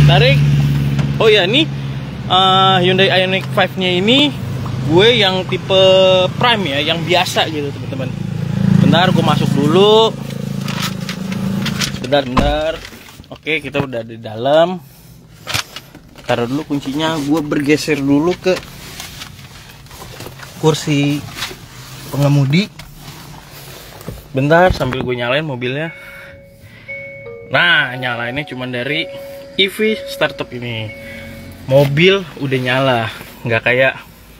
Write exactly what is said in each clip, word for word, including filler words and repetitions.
tarik. Oh ya, ini uh, Hyundai Ioniq lima nya ini gue yang tipe Prime ya, yang biasa gitu teman-teman. Bentar, gue masuk dulu. Bentar, bentar. Oke, kita udah di dalam. Taruh dulu kuncinya. Gue bergeser dulu ke kursi pengemudi. Bentar, sambil gue nyalain mobilnya. Nah, nyalainnya cuma dari E V startup ini. Mobil udah nyala, nggak kayak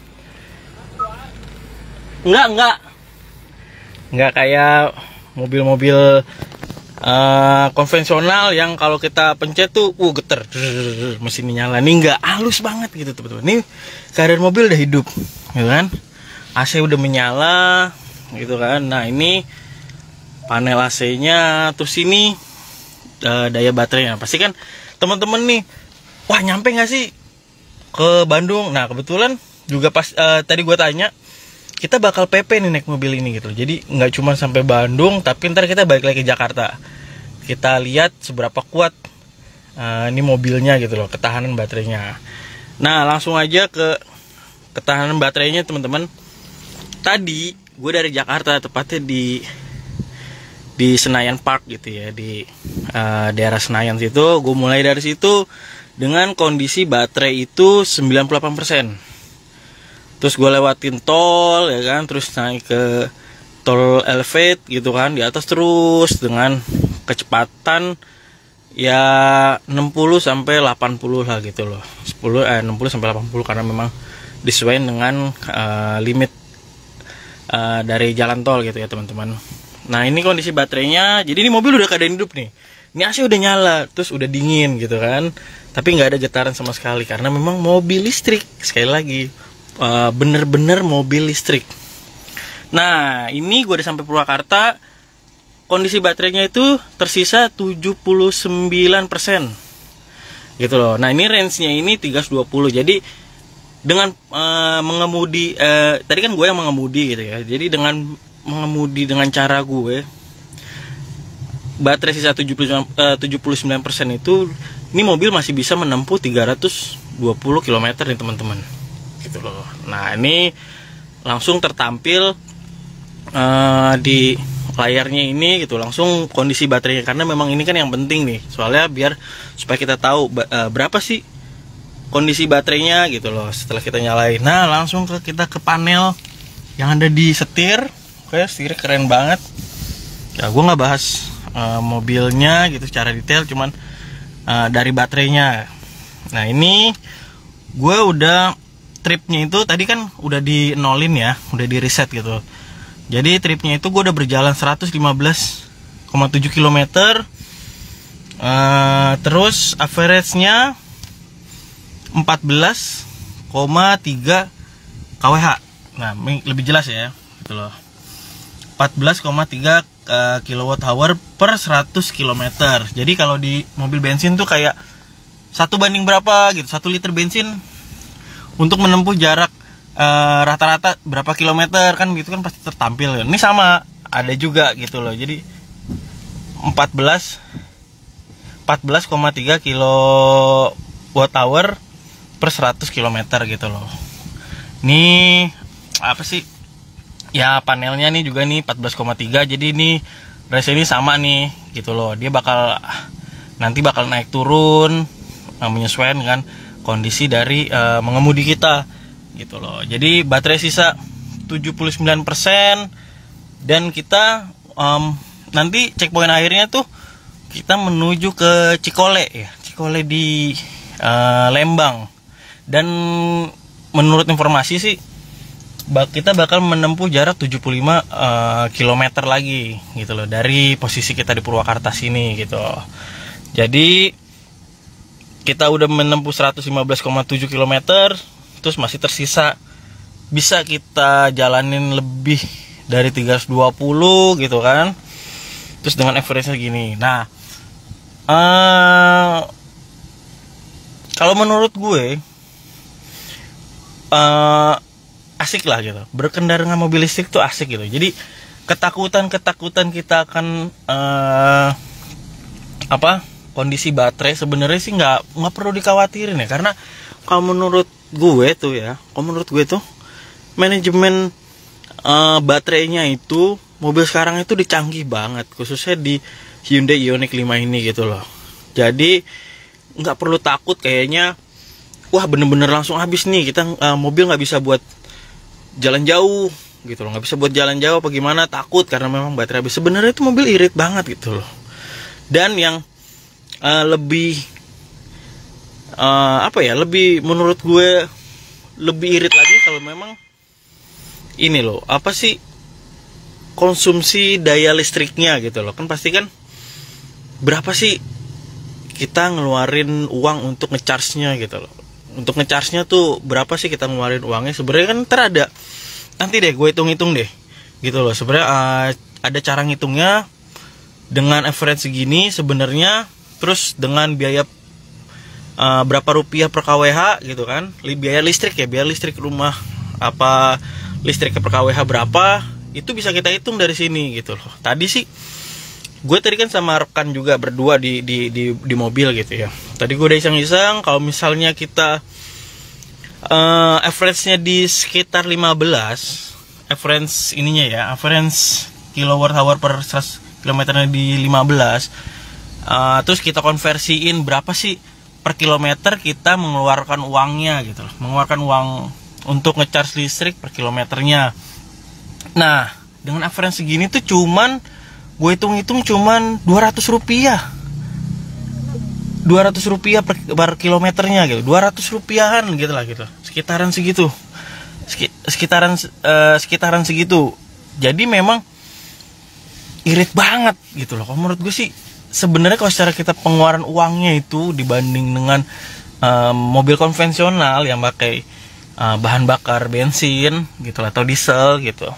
nggak nggak nggak kayak mobil-mobil uh, konvensional yang kalau kita pencet tuh, uh geter, mesin nyala. Ini nggak, halus banget gitu teman-teman. Ini keadaan mobil udah hidup, gitu kan? A C udah menyala, gitu kan? Nah ini panel A C-nya, terus ini uh, daya baterainya. Pasti kan teman-teman nih, wah nyampe nggak sih ke Bandung? Nah kebetulan juga pas uh, tadi gue tanya, kita bakal P P nih naik mobil ini gitu. Jadi nggak cuma sampai Bandung, tapi ntar kita balik lagi ke Jakarta. Kita lihat seberapa kuat uh, ini mobilnya gitu loh, ketahanan baterainya. Nah langsung aja ke ketahanan baterainya teman-teman. Tadi gue dari Jakarta, tepatnya di di Senayan Park gitu ya, di uh, daerah Senayan situ. Gue mulai dari situ dengan kondisi baterai itu sembilan puluh delapan persen. Terus gue lewatin tol ya kan, terus naik ke tol Elevate gitu kan, di atas terus dengan kecepatan ya enam puluh sampai delapan puluh lah gitu loh. sepuluh eh enam puluh sampai delapan puluh karena memang disesuaikan dengan uh, limit uh, dari jalan tol gitu ya teman-teman. Nah ini kondisi baterainya, jadi ini mobil udah keadaan hidup nih. Ini A C udah nyala, terus udah dingin gitu kan, tapi nggak ada getaran sama sekali karena memang mobil listrik. Sekali lagi, bener-bener uh, mobil listrik. Nah ini gue udah sampai Purwakarta, kondisi baterainya itu tersisa tujuh puluh sembilan persen gitu loh. Nah ini range-nya ini tiga ratus dua puluh. Jadi dengan uh, mengemudi, uh, tadi kan gue yang mengemudi gitu ya, jadi dengan mengemudi dengan cara gue, baterai sisa tujuh puluh sembilan persen itu, ini mobil masih bisa menempuh tiga ratus dua puluh kilometer nih teman-teman gitu loh. Nah ini langsung tertampil uh, di layarnya ini gitu, langsung kondisi baterainya, karena memang ini kan yang penting nih, soalnya biar supaya kita tahu uh, berapa sih kondisi baterainya gitu loh setelah kita nyalain. Nah langsung ke kita ke panel yang ada di setir. Oke, setir keren banget ya. Gue nggak bahas uh, mobilnya gitu secara detail, cuman uh, dari baterainya. Nah ini gue udah tripnya itu tadi kan udah di nolin ya, udah di reset gitu. Jadi tripnya itu gue udah berjalan seratus lima belas koma tujuh kilometer, uh, terus average-nya empat belas koma tiga kilowatt. Nah lebih jelas ya gitu loh, empat belas koma tiga uh, kilowatt hour per seratus kilometer. Jadi kalau di mobil bensin tuh kayak satu banding berapa gitu, satu liter bensin untuk menempuh jarak uh, rata-rata berapa kilometer kan gitu kan pasti tertampil. Ini sama ada juga gitu loh. Jadi empat belas koma tiga kilowatt hour per seratus kilometer gitu loh. Ini apa sih? Ya panelnya nih juga nih empat belas koma tiga, jadi ini range ini sama nih gitu loh. Dia bakal nanti bakal naik turun uh, menyesuaikan dengan kondisi dari uh, mengemudi kita gitu loh. Jadi baterai sisa tujuh puluh sembilan persen, dan kita um, nanti checkpoint akhirnya tuh kita menuju ke Cikole ya, Cikole di uh, Lembang. Dan menurut informasi sih kita bakal menempuh jarak tujuh puluh lima uh, kilometer lagi gitu loh dari posisi kita di Purwakarta sini gitu. Jadi kita udah menempuh seratus lima belas koma tujuh kilometer, terus masih tersisa bisa kita jalanin lebih dari tiga ratus dua puluh gitu kan. Terus dengan average-nya gini. Nah, uh, kalau menurut gue uh, asik lah gitu, berkendara dengan mobil listrik tuh asik gitu. Jadi ketakutan-ketakutan kita akan uh, apa kondisi baterai sebenarnya sih nggak nggak perlu dikhawatirin ya, karena kalau menurut gue tuh ya, kalau menurut gue tuh manajemen uh, baterainya itu mobil sekarang itu dicanggih banget, khususnya di Hyundai Ioniq lima ini gitu loh. Jadi nggak perlu takut kayaknya, wah bener-bener langsung habis nih kita, uh, mobil nggak bisa buat jalan jauh gitu loh, nggak bisa buat jalan jauh apa gimana, takut karena memang baterai habis. Sebenarnya itu mobil irit banget gitu loh. Dan yang uh, lebih uh, apa ya, lebih menurut gue lebih irit lagi kalau memang ini loh, apa sih, konsumsi daya listriknya gitu loh. Kan pasti kan berapa sih kita ngeluarin uang untuk ngecharge-nya gitu loh. Untuk ngecharge-nya tuh berapa sih kita ngeluarin uangnya? Sebenarnya kan terada, nanti deh gue hitung-hitung deh gitu loh. Sebenarnya uh, ada cara ngitungnya dengan average segini sebenarnya, terus dengan biaya uh, berapa rupiah per kWh gitu kan, biaya listrik ya, biaya listrik rumah apa listriknya per kWh berapa, itu bisa kita hitung dari sini gitu loh. Tadi sih gue tadi kan sama rekan juga berdua di di di, di mobil gitu ya. Tadi gue udah iseng-iseng kalau misalnya kita uh, average-nya di sekitar lima belas, average ininya ya, average kilowatt hour per seratus kilometernya di lima belas, uh, terus kita konversiin berapa sih per kilometer kita mengeluarkan uangnya gitu loh, mengeluarkan uang untuk ngecharge listrik per kilometernya. Nah dengan average segini tuh cuman gue hitung-hitung cuman dua ratus rupiah dua ratus rupiah per, per kilometernya gitu, dua ratus rupiahan gitu lah gitu, sekitaran segitu, sekitaran uh, sekitaran segitu. Jadi memang irit banget gitu loh. Kalau menurut gue sih sebenarnya kalau secara kita pengeluaran uangnya itu dibanding dengan um, mobil konvensional yang pakai uh, bahan bakar bensin gitu lah, atau diesel gitu,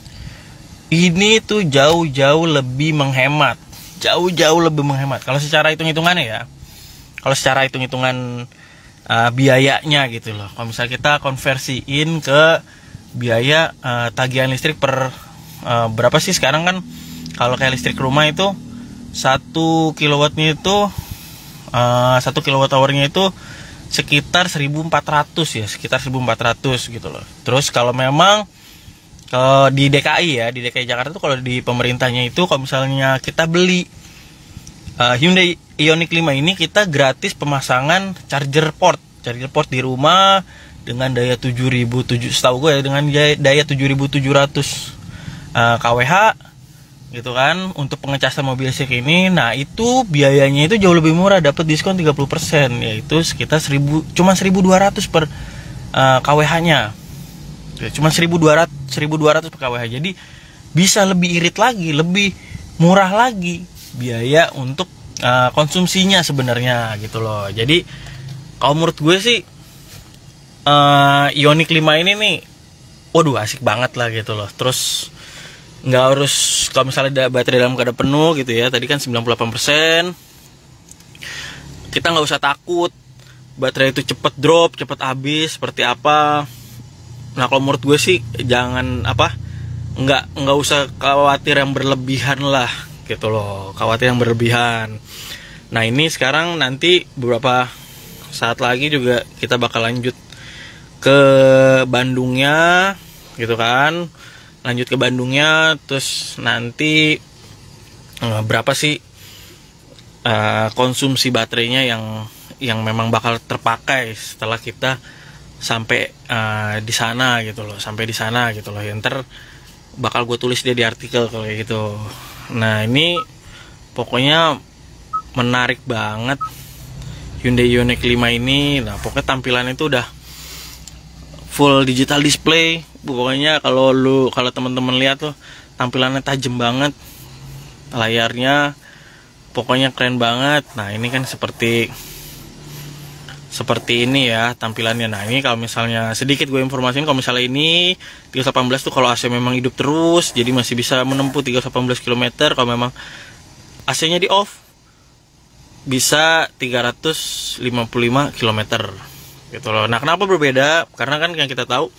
ini tuh jauh-jauh lebih menghemat, jauh-jauh lebih menghemat. Kalau secara hitung-hitungannya ya, kalau secara hitung-hitungan uh, biayanya gitu loh. Kalau misalnya kita konversiin ke biaya uh, tagihan listrik per uh, berapa sih sekarang kan? Kalau kayak listrik rumah itu satu kilowattnya itu uh, satu kilowatt hournya itu sekitar seribu empat ratus ya, sekitar seribu empat ratus gitu loh. Terus kalau memang kalau di D K I ya, di D K I Jakarta tuh kalau di pemerintahnya itu kalau misalnya kita beli uh, Hyundai Ioniq lima ini, kita gratis pemasangan charger port, charger port di rumah dengan daya tujuh ribu tujuh ratus, setahu gue ya, dengan daya tujuh ribu tujuh ratus uh, kWh gitu kan, untuk pengecasan mobil listrik ini. Nah itu biayanya itu jauh lebih murah, dapat diskon tiga puluh persen, yaitu sekitar seribu, cuma seribu dua ratus per uh, kWh nya, cuma seribu dua ratus per kWh. Jadi bisa lebih irit lagi, lebih murah lagi biaya untuk uh, konsumsinya sebenarnya gitu loh. Jadi kalau menurut gue sih uh, Ioniq lima ini nih, waduh asik banget lah gitu loh. Terus nggak harus, kalau misalnya ada baterai dalam keadaan penuh gitu ya, tadi kan sembilan puluh delapan persen, kita nggak usah takut baterai itu cepet drop, cepet habis seperti apa. Nah kalau menurut gue sih jangan apa, nggak nggak usah khawatir yang berlebihan lah gitu loh, khawatir yang berlebihan. Nah ini sekarang nanti beberapa saat lagi juga kita bakal lanjut ke Bandungnya gitu kan, lanjut ke Bandungnya, terus nanti uh, berapa sih uh, konsumsi baterainya yang yang memang bakal terpakai setelah kita sampai uh, di sana gitu loh, sampai di sana gitu loh. Yang ntar bakal gue tulis dia di artikel kayak gitu. Nah ini pokoknya menarik banget Hyundai Ioniq lima ini. Nah pokoknya tampilannya itu udah full digital display. Pokoknya kalau lu kalau teman-teman lihat tuh tampilannya tajam banget, layarnya pokoknya keren banget. Nah ini kan seperti seperti ini ya tampilannya. Nah ini kalau misalnya sedikit gue informasiin, kalau misalnya ini tiga delapan belas tuh kalau A C memang hidup terus, jadi masih bisa menempuh tiga delapan belas kilometer. Kalau memang A C-nya di off bisa tiga ratus lima puluh lima kilometer gitu loh. Nah kenapa berbeda? Karena kan yang kita tahu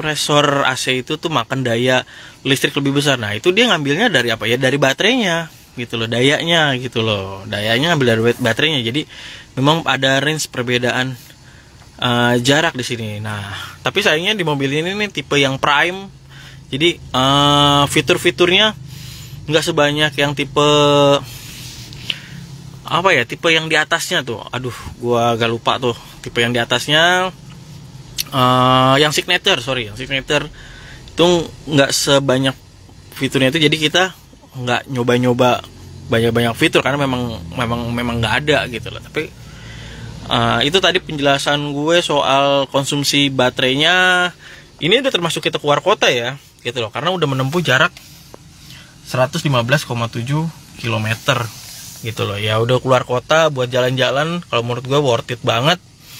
kompresor A C itu tuh makan daya listrik lebih besar. Nah itu dia ngambilnya dari apa ya, dari baterainya gitu loh, dayanya gitu loh, dayanya ambil dari baterainya. Jadi memang ada range perbedaan uh, jarak di sini. Nah, tapi sayangnya di mobil ini nih tipe yang prime, jadi uh, fitur-fiturnya nggak sebanyak yang tipe apa ya, tipe yang di atasnya tuh. Aduh, gua agak lupa tuh tipe yang di atasnya. Uh, yang signature, sorry, yang signature itu nggak sebanyak fiturnya itu. Jadi kita nggak nyoba-nyoba banyak-banyak fitur karena memang memang memang nggak ada gitu loh. Tapi uh, itu tadi penjelasan gue soal konsumsi baterainya. Ini udah termasuk kita keluar kota ya gitu loh, karena udah menempuh jarak seratus lima belas koma tujuh kilometer gitu loh. Ya udah keluar kota buat jalan-jalan, kalau menurut gue worth it banget.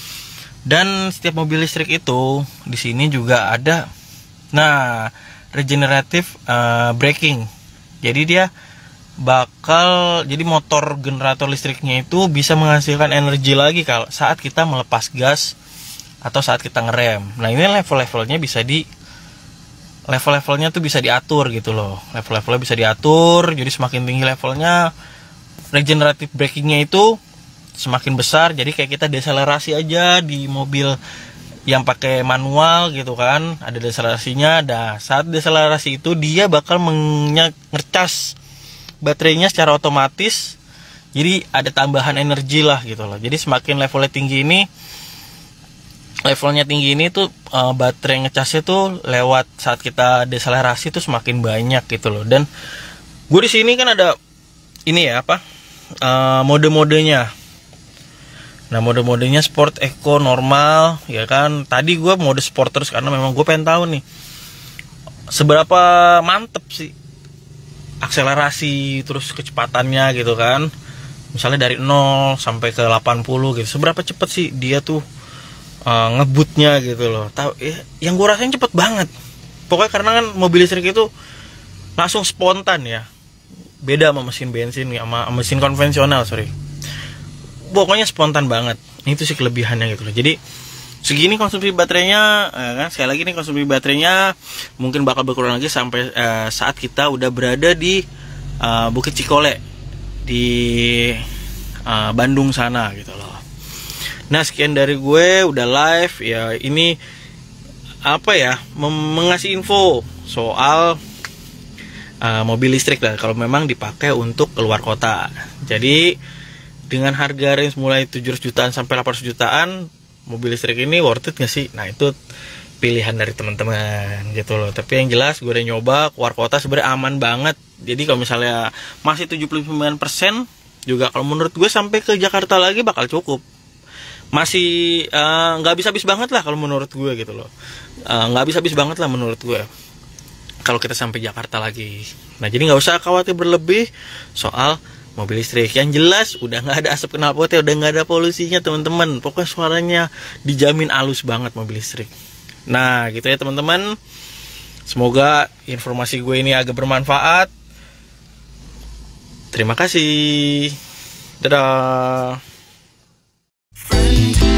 Dan setiap mobil listrik itu di sini juga ada nah regenerative uh, braking. Jadi dia bakal, jadi motor generator listriknya itu bisa menghasilkan energi lagi kalau saat kita melepas gas atau saat kita ngerem. Nah ini level-levelnya bisa di level-levelnya tuh bisa diatur gitu loh. Level-levelnya bisa diatur. Jadi semakin tinggi levelnya, regenerative brakingnya itu semakin besar. Jadi kayak kita deselerasi aja di mobil yang pakai manual gitu kan, ada deselerasinya. Nah, saat deselerasi itu dia bakal ngecas baterainya secara otomatis. Jadi ada tambahan energi lah gitu loh. Jadi semakin levelnya tinggi ini, levelnya tinggi ini tuh uh, baterai ngecasnya tuh lewat saat kita deselerasi tuh semakin banyak gitu loh. Dan gue di sini kan ada ini ya apa uh, mode-modenya. Nah mode-modenya sport, eco, normal ya kan. Tadi gue mode sport terus karena memang gue pengen tahu nih seberapa mantep sih akselerasi terus kecepatannya gitu kan. Misalnya dari nol sampai ke delapan puluh gitu, seberapa cepet sih dia tuh uh, ngebutnya gitu loh. Tahu ya, yang gue rasain cepet banget. Pokoknya karena kan mobil listrik itu langsung spontan ya. Beda sama mesin bensin sama mesin konvensional, sorry. Pokoknya spontan banget. Itu sih kelebihannya gitu loh. Jadi segini konsumsi baterainya, eh, kan sekali lagi nih konsumsi baterainya mungkin bakal berkurang lagi sampai eh, saat kita udah berada di eh, Bukit Cikole di eh, Bandung sana gitu loh. Nah sekian dari gue, udah live ya. Ini apa ya, mengasih info soal eh, mobil listrik lah kalau memang dipakai untuk keluar kota. Jadi dengan harga range mulai tujuh ratus jutaan sampai delapan ratus jutaan, mobil listrik ini worth it gak sih? Nah itu pilihan dari teman-teman gitu loh. Tapi yang jelas gue udah nyoba keluar kota sebenarnya aman banget. Jadi kalau misalnya masih tujuh puluh sembilan persen juga, kalau menurut gue sampai ke Jakarta lagi bakal cukup. Masih nggak uh, habis-habis banget lah kalau menurut gue gitu loh. Nggak uh, habis-habis banget lah menurut gue kalau kita sampai Jakarta lagi. Nah jadi nggak usah khawatir berlebih soal mobil listrik. Yang jelas udah nggak ada asap knalpotnya, udah nggak ada polusinya teman-teman. Pokoknya suaranya dijamin halus banget mobil listrik. Nah gitu ya teman-teman. Semoga informasi gue ini agak bermanfaat. Terima kasih. Dadah.